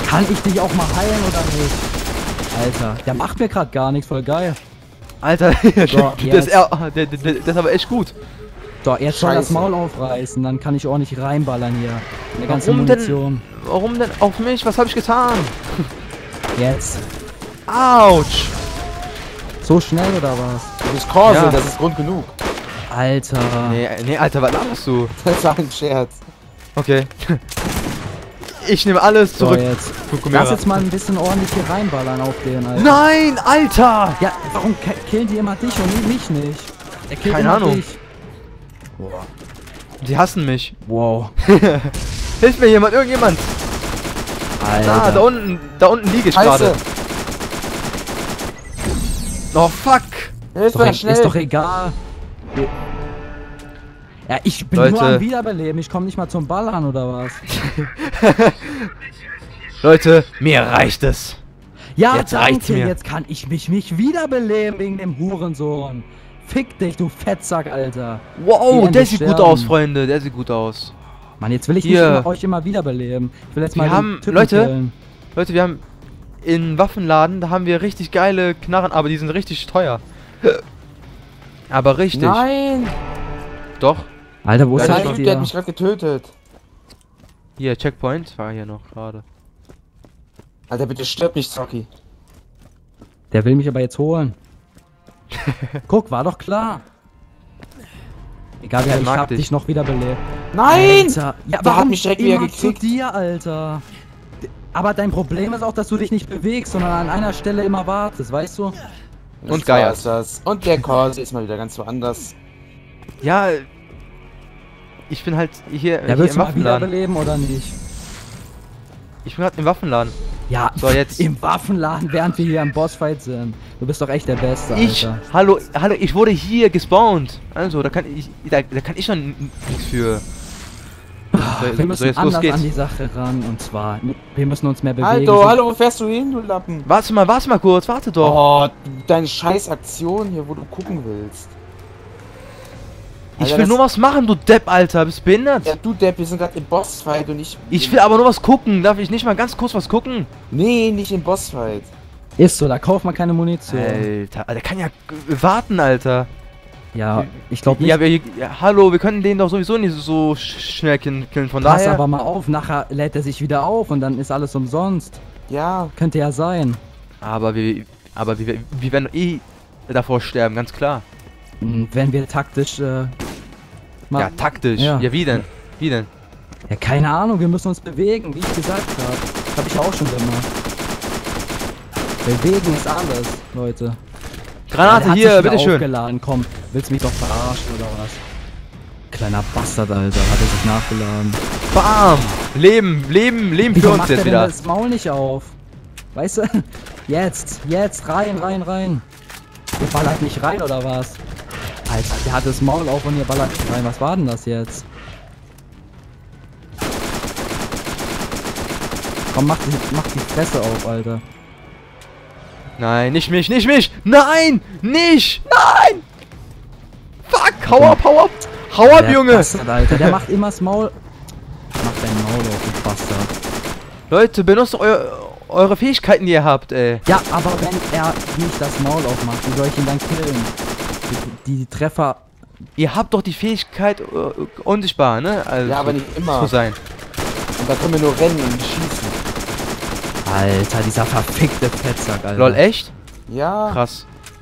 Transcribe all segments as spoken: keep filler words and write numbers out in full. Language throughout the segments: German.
Kann ich dich auch mal heilen oder nicht? Alter, der macht mir gerade gar nichts, voll geil. Alter, So, das, ist, der, der, der, das ist aber echt gut. So, jetzt soll das Scheiße. Maul aufreißen, dann kann ich ordentlich reinballern hier. Eine ganze Warum Munition. denn? Warum denn auf mich? Was habe ich getan? Jetzt. Autsch! So schnell oder was? Du bist Corse, Ja. das ist Grund genug. Alter. Nee, nee, Alter, was laberst du? Das war ein Scherz. Okay. Ich nehme alles So, zurück. jetzt. Fukumera. Lass jetzt mal ein bisschen ordentlich hier reinballern auf den, Alter. Nein, Alter! Ja, warum ki- killen die immer dich und mich nicht? Der killt Keine immer Ahnung. dich. Die hassen mich. Wow. Hilf mir jemand, irgendjemand. Alter. Da, da unten, da unten liege ich Scheiße. gerade. Oh, fuck. Hilf Doch, mir ist schnell. doch egal. Ja, ich bin Leute. nur am Wiederbeleben. Ich komme nicht mal zum Ballern oder was? Leute, mir reicht es. Ja, Jetzt danke. reicht's mir. Jetzt kann ich mich nicht wiederbeleben wegen dem Hurensohn. Fick dich, du Fettsack, Alter. Wow, Die der Ende sieht gut sterben. aus, Freunde. Der sieht gut aus. Mann, jetzt will ich Hier. nicht immer, euch immer wiederbeleben. Ich will jetzt Wir mal den haben- Typen Leute. killen. Leute, wir haben in Waffenladen, da haben wir richtig geile Knarren, aber die sind richtig teuer. Aber richtig. Nein. Doch. Alter, wo Ja, ist Der das halt Typ, der hat ihr? mich gerade getötet. Hier, Checkpoint war hier noch gerade. Alter, bitte stirb nicht, Zocki. Der will mich aber jetzt holen. Guck, war doch klar. Egal, Er ich mag hab dich. dich noch wiederbelebt. Nein! Alter. Ja, Der hat warum mich direkt wieder immer zu gekickt. dir, Alter? Aber dein Problem ist auch, dass du dich nicht bewegst, sondern an einer Stelle immer wartest, weißt du? Und Das Geier. war's das. Und der Corse ist mal wieder ganz woanders. Ja, ich bin halt hier, Ja, hier willst im du mal Waffenladen. wiederbeleben oder nicht? Ich bin gerade im Waffenladen. Ja, So, jetzt. im Waffenladen, während wir hier im Bossfight sind. Du bist doch echt der Beste, Ich, Alter. hallo, hallo, ich wurde hier gespawnt. Also, da kann ich, da, da kann ich noch n- nichts für. So, Wir so, müssen jetzt los anders geht's. an die Sache ran, und zwar, wir müssen uns mehr bewegen. Hallo, So- hallo, wo fährst du hin, du Lappen? Warte mal, warte mal kurz, warte doch. Oh, deine scheiß Aktion hier, wo du gucken willst. ich Alter, will das- nur was machen, du Depp, Alter. Bist du behindert? Ja, du Depp, wir sind gerade im Bossfight und ich... Ich will aber nur was gucken. Darf ich nicht mal ganz kurz was gucken? Nee, nicht im Bossfight. Ist so, da kauft man keine Munition. Alter, der kann ja g- warten, Alter. Ja, ich glaube nicht. Ja, wir, ja, hallo, wir können den doch sowieso nicht so sch schnell killen, killen, von Pass daher. aber mal auf, nachher lädt er sich wieder auf und dann ist alles umsonst. Ja, Könnte ja sein. Aber wir, aber wir, wir werden eh davor sterben, ganz klar. Und wenn wir taktisch, äh, mal, Ja, taktisch. Ja. Ja. wie denn? Wie denn? ja, keine Ahnung, wir müssen uns bewegen, wie ich gesagt habe. Hab ich auch schon gemacht. Bewegen ist alles, Leute. Granate Der hat hier, sich wieder bitteschön. aufgeladen, komm. Willst du mich doch verarschen oder was? Kleiner Bastard, Alter, hat er sich nachgeladen. Bam! Leben, Leben, Leben für Wieso uns macht er jetzt denn wieder. das Maul nicht auf? Weißt du? Jetzt, jetzt, rein, rein, rein. Ihr ballert nicht rein, oder was? Alter, der hat das Maul auf und ihr ballert nicht rein. Was war denn das jetzt? Komm, mach die, mach die Fresse auf, Alter. Nein, nicht mich, nicht mich! Nein! Nicht! Nein! Fuck! Hau ab, hau ab! Hau ab, Der Junge! Bastard, Alter, der macht immer das Maul. Mach dein Maul auf, du Bastard. Leute, benutzt eu eure Fähigkeiten, die ihr habt, ey. Ja, aber wenn er nicht das Maul aufmacht, wie soll ich ihn dann killen? Die, die Treffer. Ihr habt doch die Fähigkeit, äh, unsichtbar, ne? Also, ja, aber nicht immer. zu sein. Und da können wir nur rennen und schießen. Alter, dieser verfickte Fettsack, Alter. Lol, echt? Ja. Krass.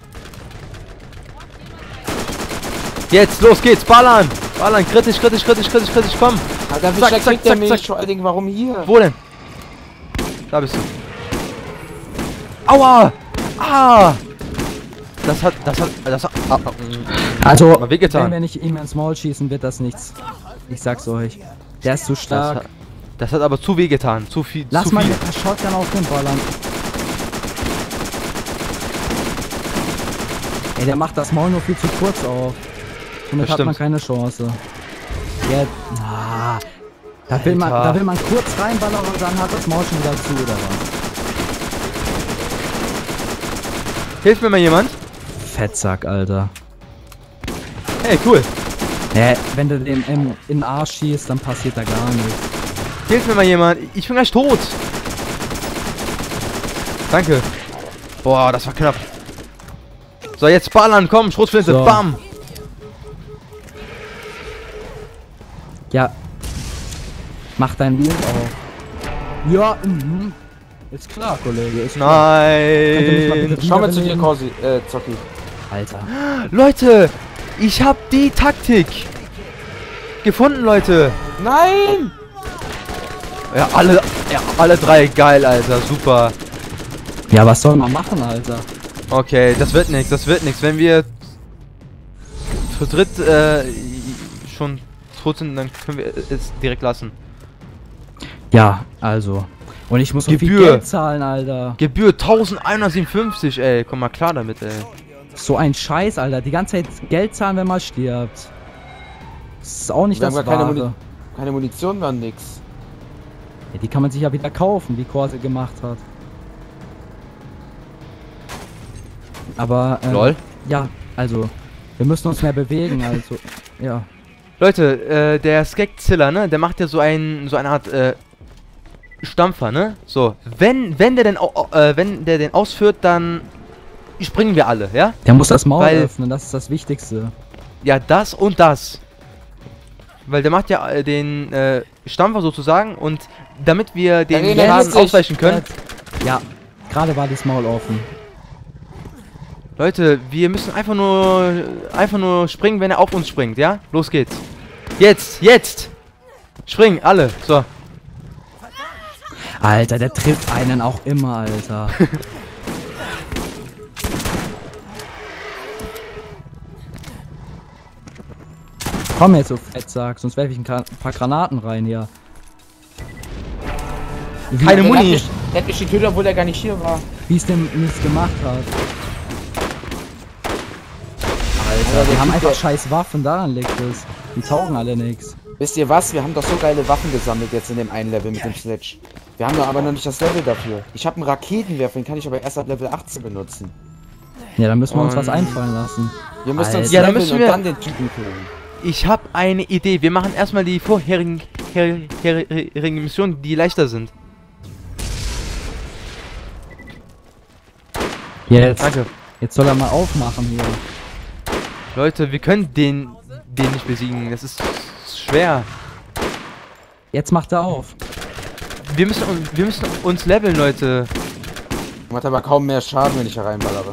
Jetzt, los geht's, ballern! Ballern, kritisch, kritisch, kritisch, kritisch, kritisch, komm! Alter, wie Zack, schnell zack, kriegt der zack, mich? zack. Vor allen Dingen, warum hier? Wo denn? Da bist du. Aua! Ah! Das hat, das hat, das hat, ah, ah, mm. Also, Mal wehgetan. wenn wir nicht ihm ins Maul schießen, wird das nichts. Ich sag's euch. Der ist zu das, stark. hat, das hat aber zu weh getan, zu viel, Lass zu mal viel. mit der Shotgun auf den ballern. Ey, der macht das Maul nur viel zu kurz auf. Somit Das hat man stimmt. keine Chance. Jetzt. Ah, da, will man, Alter. da will man kurz reinballern und dann hat das Maul schon wieder zu, oder was? Hilft mir mal jemand? Fettsack, Alter. Hey, cool. Hä, wenn du den im, in den Arsch schießt, dann passiert da gar nichts. Hilft mir mal jemand. Ich bin gleich tot. Danke. Boah, das war knapp. So, jetzt ballern, komm, Schrotflinte, So. bam. Ja. Mach dein Link auf. Ja, mhm. Ist klar, Kollege, ist klar. Könnt ihr mich mal Nein. bitte Schau mal zu dir, wiederbeleben? Corsi, äh, Zocki. Alter. Leute, ich hab die Taktik gefunden, Leute. Nein! Ja, alle, ja, alle drei geil, Alter, super. Ja, was soll man machen, Alter? Okay, das wird nichts, das wird nichts. Wenn wir zu dritt äh, schon tot sind, dann können wir es direkt lassen. Ja, also. Und ich muss so viel Gebühr. Geld zahlen, Alter. Gebühr elfhundertsiebenundfünfzig, ey. Komm mal klar damit, ey. So ein Scheiß, Alter. Die ganze Zeit Geld zahlen, wenn man stirbt. Das ist auch nicht Wir haben das gar keine, Wahre. Muni keine Munition mehr, nix. Ja, die kann man sich ja wieder kaufen, wie Corse gemacht hat. Aber, äh, Lol. ja, also, wir müssen uns mehr bewegen, also, ja. Leute, äh, der Skekzilla, ne? Der macht ja so ein, so eine Art, äh, Stampfer, ne? So, wenn, wenn der denn, au- au- äh, wenn der den ausführt, dann springen wir alle, ja? Der muss das Maul Weil- öffnen, das ist das Wichtigste. Ja, das und das. Weil der macht ja äh, den äh, Stampfer sozusagen und damit wir den Ja, Schaden jetzt- ausweichen können. Ja, gerade war das Maul offen. Leute, wir müssen einfach nur einfach nur springen, wenn er auf uns springt, ja? Los geht's. Jetzt, jetzt! Springen, alle. So. Alter, der trifft einen auch immer, Alter. Komm jetzt, so Fettsack, sonst werfe ich ein Gra- paar Granaten rein hier. Wie, Keine Der hat Muni. mich- Der hat mich getötet, obwohl er gar nicht hier war. wie es dem nichts gemacht hat. Alter, Wir der haben Typ, einfach der- scheiß Waffen, daran liegt es. Die taugen alle nichts. Wisst ihr was? Wir haben doch so geile Waffen gesammelt jetzt in dem einen Level mit dem Sledge. Wir haben doch aber noch nicht das Level dafür. Ich habe einen Raketenwerfer, den kann ich aber erst ab Level achtzehn benutzen. Ja, dann müssen wir uns was Und- einfallen lassen. Wir müssen uns Alter. Ja, dann leveln müssen und wir- dann den Typen killen. Ich habe eine Idee. Wir machen erstmal die vorherigen her, herherigen Missionen, die leichter sind. Jetzt, Danke. jetzt soll er mal aufmachen hier. Leute, wir können den den nicht besiegen. Das ist schwer. Jetzt macht er auf. Wir müssen uns wir müssen uns leveln, Leute. Macht aber kaum mehr Schaden, wenn ich da reinballere.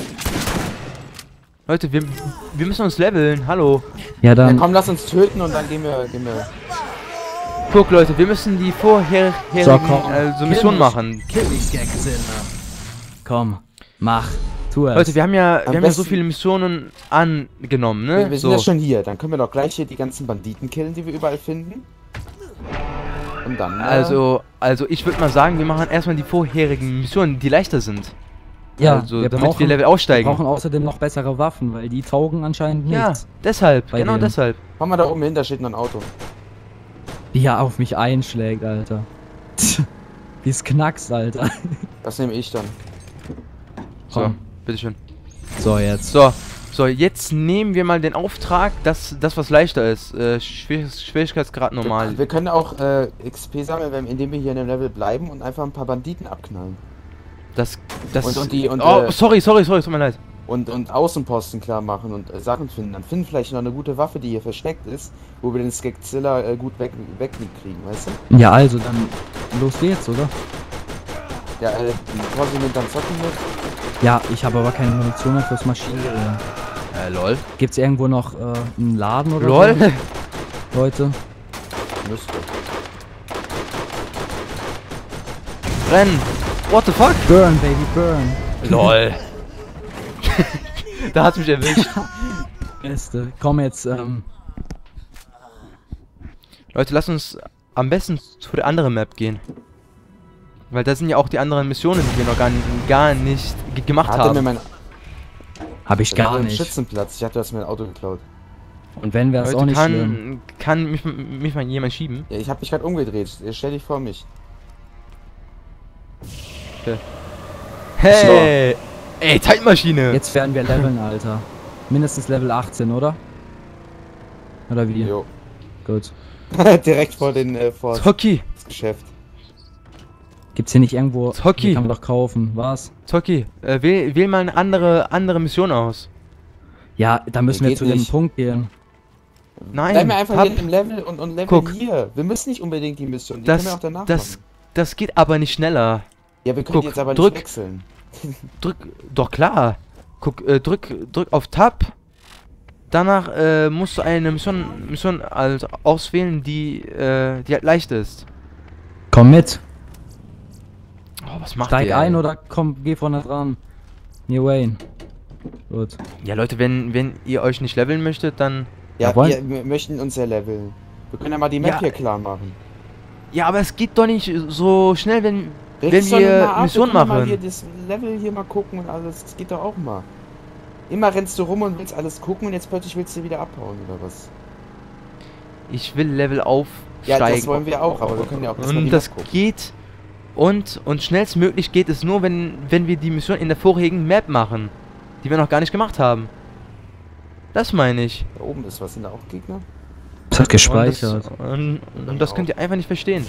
Leute, wir, wir müssen uns leveln. Hallo. Ja, Ja, dann. komm, lass uns töten und dann gehen wir, gehen wir. Guck, Leute, wir müssen die vorherigen So, komm. äh, so Kill Missionen mich. machen. Kill mich, Skekzilla. Komm, mach. Tu es. Leute, wir haben ja, wir haben ja so besten- viele Missionen angenommen, ne? Wir, wir sind so. ja schon hier. Dann können wir doch gleich hier die ganzen Banditen killen, die wir überall finden. Und dann. äh, Also, also ich würde mal sagen, wir machen erstmal die vorherigen Missionen, die leichter sind. ja, also, wir damit brauchen, wir Level wir aussteigen. brauchen außerdem noch bessere Waffen, weil die taugen anscheinend Ja, nichts. deshalb, Bei genau denen. deshalb. Komm mal da oben hin, da steht noch ein Auto. Wie er auf mich einschlägt, Alter. Wie es knackst, Alter. Das nehme ich dann. So, Komm. bitteschön. So, jetzt. So, so, jetzt nehmen wir mal den Auftrag, dass das was leichter ist. Äh, Schwier Schwierigkeitsgrad normal. Wir, wir können auch äh, X P sammeln, wenn- indem wir hier in dem Level bleiben und einfach ein paar Banditen abknallen. Das, das. Und- und die- und, oh, äh, sorry, sorry, sorry, tut mir leid. Und, und Außenposten klar machen und äh, Sachen finden. Dann finden vielleicht noch eine gute Waffe, die hier versteckt ist, wo wir den Skekzilla äh, gut weg, wegkriegen, weißt du? Ja, also, dann los geht's, oder? Ja, äh, Corsi nimmt dann Zocken mit. Ja, ich habe aber keine Munition mehr fürs Maschinengewehr. Äh, lol. Gibt's irgendwo noch äh, einen Laden oder Lol. so? Leute. Müsste. Rennen. What the fuck? Burn, baby, burn. Lol. Da hat's mich erwischt. Beste. Komm jetzt, ähm. Leute, lasst uns am besten zu der anderen Map gehen. Weil da sind ja auch die anderen Missionen, die wir noch gar, gar nicht ge- gemacht Hatte mir haben. mein Hab ich das gar war ein nicht. Schützenplatz. Ich hatte das mir ein Auto geklaut. Und wenn, wäre es Leute, auch nicht schlimm. kann, kann mich, mich mal jemand schieben? Ja, ich habe mich gerade umgedreht. Stell dich vor mich. Hey! Ey, Zeitmaschine! Jetzt werden wir leveln, Alter. Mindestens Level achtzehn, oder? Oder wie? Jo. Gut. Direkt vor den äh, vor Zocki! das Geschäft. Gibt's hier nicht irgendwo... Zocki. Hier kann man doch kaufen. Was? Zocki, äh, wähl, wähl mal eine andere, andere Mission aus. Ja, da müssen wir Geht zu dem nicht. Punkt gehen. Nein, Bleib mir einfach Tab, hier im Level und, und Level Guck. hier. Wir müssen nicht unbedingt die Mission, die können wir das, auch danach das, machen. das geht aber nicht schneller. Ja, wir können guck, jetzt aber drück. nicht wechseln. Drück, doch klar. Guck, äh, drück, drück auf Tab. Danach äh, musst du eine Mission, Mission also auswählen, die, äh, die halt leicht ist. Komm mit. Oh, was macht Steig ihr, ein ey? oder komm, geh vorne dran. Near Wayne. Gut. Ja, Leute, wenn, wenn ihr euch nicht leveln möchtet, dann... Ja, Ja, wollen- wir, wir möchten uns ja leveln. Wir können ja mal die Map Ja. hier klar machen. Ja, aber es geht doch nicht so schnell, wenn, wenn Reg's doch nicht mal wir ab, Mission wir können ja mal hier machen. das Level hier mal gucken und alles. Das geht doch auch mal. Immer rennst du rum und willst alles gucken und jetzt plötzlich willst du wieder abhauen oder was? Ich will Level aufsteigen. Ja, das wollen wir auch, aber wir können ja auch erstmal die Und das Map gucken. geht... Und, und schnellstmöglich geht es nur, wenn, wenn wir die Mission in der vorigen Map machen. Die wir noch gar nicht gemacht haben. Das meine ich. Da oben ist was, sind da auch Gegner? Das hat Und gespeichert. das, und, und das könnt ihr einfach nicht verstehen.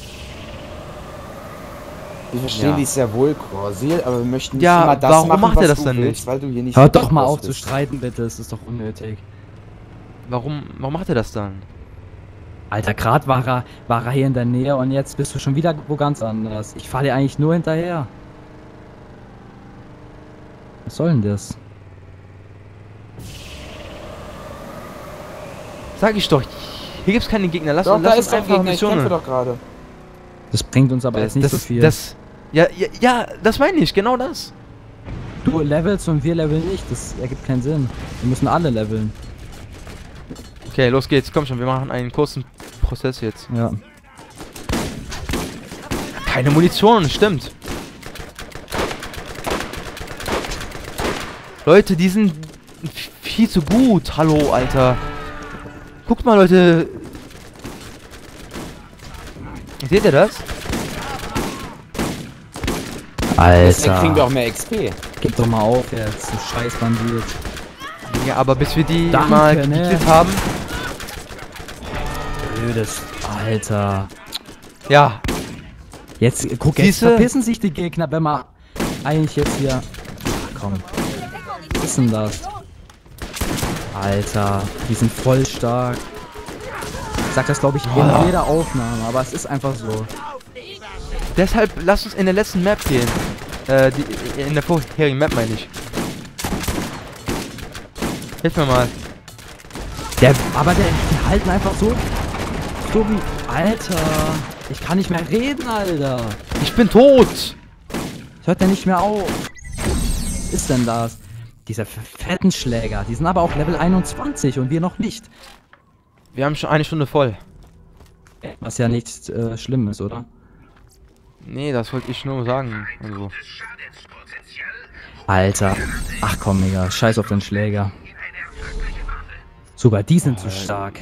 Wir verstehen Ja. dies sehr wohl, Corsil, aber wir möchten nicht Ja, immer das warum machen, macht er was das du dann willst, nicht? weil du hier nicht Hört so doch mal groß auf zu bist. streiten, bitte. Es ist doch unnötig. Warum, warum macht er das dann? Alter, gerade war er, war er hier in der Nähe und jetzt bist du schon wieder wo ganz anders. Ich fahre dir eigentlich nur hinterher. Was soll denn das? Sag ich doch, hier gibt's keine Gegner. Lass, Doch, da lass ist uns doch einfach Gegner, ich kämpfe Missionen. doch gerade. Das bringt uns aber jetzt nicht das, so viel. Das, ja, ja, ja, das meine ich, genau das. Du levelst und wir leveln nicht. Das ergibt keinen Sinn. Wir müssen alle leveln. Okay, los geht's. Komm schon, wir machen einen kurzen Prozess jetzt. Ja. Keine Munition, stimmt. Leute, die sind viel zu gut. Hallo, Alter. Guckt mal, Leute. Seht ihr das? Deswegen kriegen wir Alter. auch mehr X P. Gib doch mal auf jetzt, du scheiß Bandit. Ja, aber bis wir die Danke, mal ne? gekillt haben. Blödes. Alter. Ja, Jetzt, guck, jetzt Siehste? verpissen sich die Gegner, wenn man eigentlich jetzt hier... Ach, komm. Was ist denn das? Alter, die sind voll stark. Ich sag das, glaube ich, Boah. in jeder Aufnahme, aber es ist einfach so. deshalb lasst uns in der letzten Map gehen. Äh, die, in der vorherigen Map meine ich. Hilf mir mal. Der, aber der, die halten einfach so... So wie... Alter, ich kann nicht mehr reden, Alter. Ich bin tot. Hört der nicht mehr auf? Was ist denn das? Diese fetten Schläger, die sind aber auch Level einundzwanzig und wir noch nicht. Wir haben schon eine Stunde voll. Was ja nicht äh, schlimm ist, oder? Nee, das wollte ich nur sagen. Also. Alter. Ach komm, Digga. Scheiß auf den Schläger. Sogar die sind zu stark.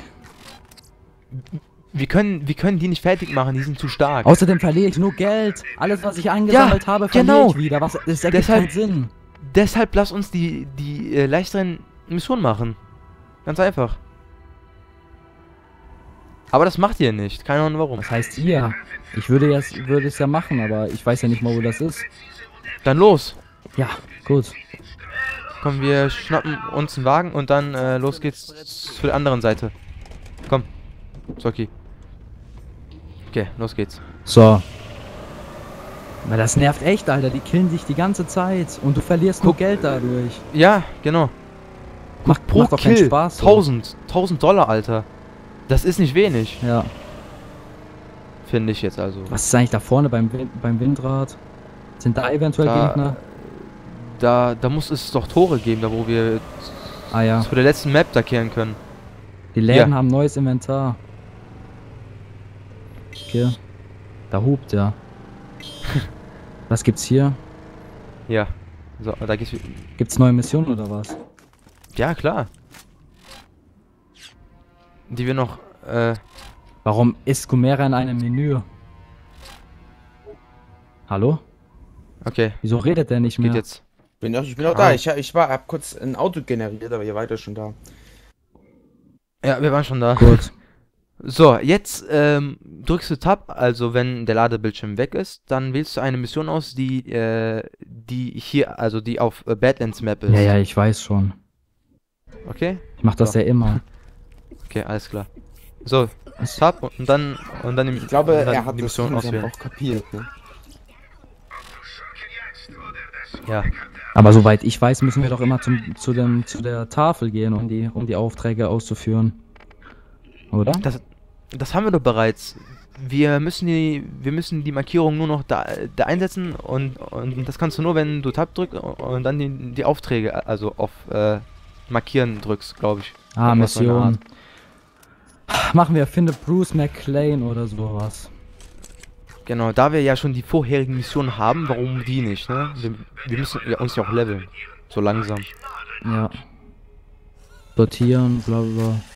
Wir können, wir können die nicht fertig machen, die sind zu stark. Außerdem verliere ich nur Geld. Alles, was ich angesammelt habe, verliere genau. ich wieder. Was, das ergibt Deshalb- keinen Sinn. Deshalb lass uns die, die äh, leichteren Missionen machen. Ganz einfach. Aber das macht ihr nicht. Keine Ahnung warum. Was heißt ihr? Ich würde jetzt, würde es ja machen, aber ich weiß ja nicht mal, wo das ist. Dann los. Ja, gut. Komm, wir schnappen uns einen Wagen und dann äh, los geht's zu der anderen Seite. Komm. Zocki. Okay, los geht's. So. Weil das nervt echt, Alter. Die killen dich die ganze Zeit. Und du verlierst nur Guck, Geld dadurch. Ja, genau. Macht, Pro macht doch keinen Kill. Spaß. so. tausend. tausend Dollar, Alter. Das ist nicht wenig, Ja. finde ich jetzt also. Was ist eigentlich da vorne beim, Win beim Windrad? Sind da eventuell Da- Gegner? Da, da muss es doch Tore geben, da wo wir Ah ja. zu der letzten Map da kehren können. Die Läden Ja. haben neues Inventar. Okay. Da hupt er. Was gibt's hier? Ja. So, da geht's. Gibt's neue Missionen oder was? Ja, klar. Die wir noch, äh, Warum ist Gumera in einem Menü? Hallo? okay, Wieso redet der nicht geht mehr? jetzt. Bin doch, ich bin doch Ah. da. Ich, ich war, hab kurz ein Auto generiert, aber ihr weiter schon da. Ja, wir waren schon da. Gut. So, jetzt ähm, drückst du Tab, also wenn der Ladebildschirm weg ist, dann wählst du eine Mission aus, die, äh, die hier, also die auf äh, Badlands Map ist. Ja, ja, ich weiß schon. Okay? Ich mach das So. ja immer. Okay, alles klar. So, Tab und dann und dann die, Ich glaube, und dann er hat die das Mission langsam auswählen. auch kapiert, ne? Ja. Aber soweit ich weiß, müssen wir doch immer zum, zu, dem, zu der Tafel gehen, um die, um die Aufträge auszuführen. Oder? Das, das haben wir doch bereits. Wir müssen die, wir müssen die Markierung nur noch da, da einsetzen und, und das kannst du nur, wenn du Tab drückst und dann die, die Aufträge, also auf äh, Markieren drückst, glaube ich. Ah, Irgendwas so in der Mission. Machen wir, finde Bruce McLean oder sowas. Genau, da wir ja schon die vorherigen Missionen haben, warum die nicht, ne? Wir, wir müssen ja uns ja auch leveln. So langsam. Ja. Sortieren, bla bla.